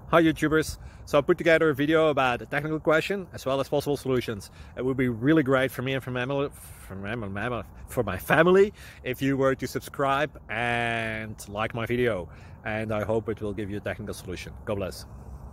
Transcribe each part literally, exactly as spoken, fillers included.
Hi YouTubers! So I put together a video about a technical question as well as possible solutions. It would be really great for me and for my family, for my, for my family if you were to subscribe and like my video. And I hope it will give you a technical solution. God bless.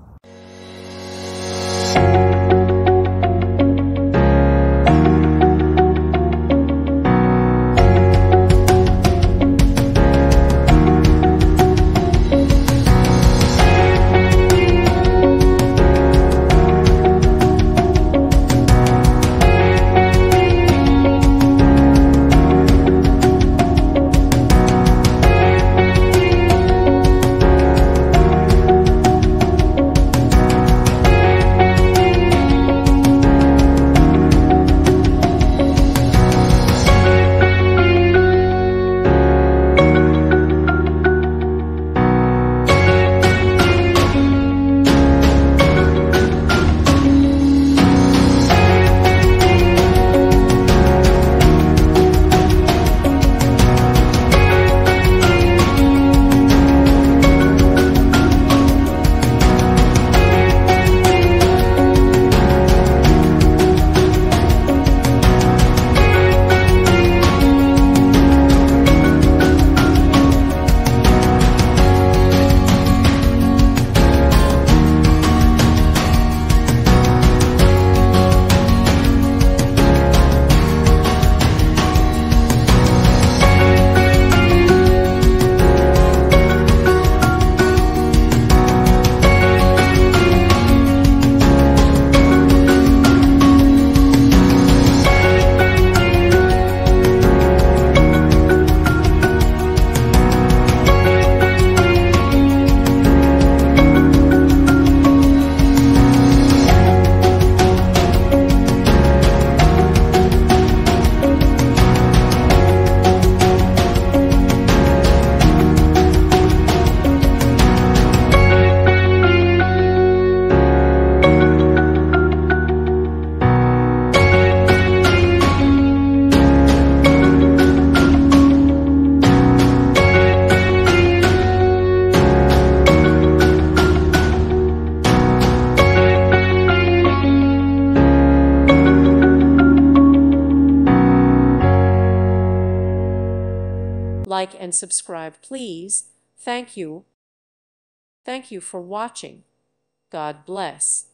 Like and subscribe, please. Thank you. Thank you for watching. God bless.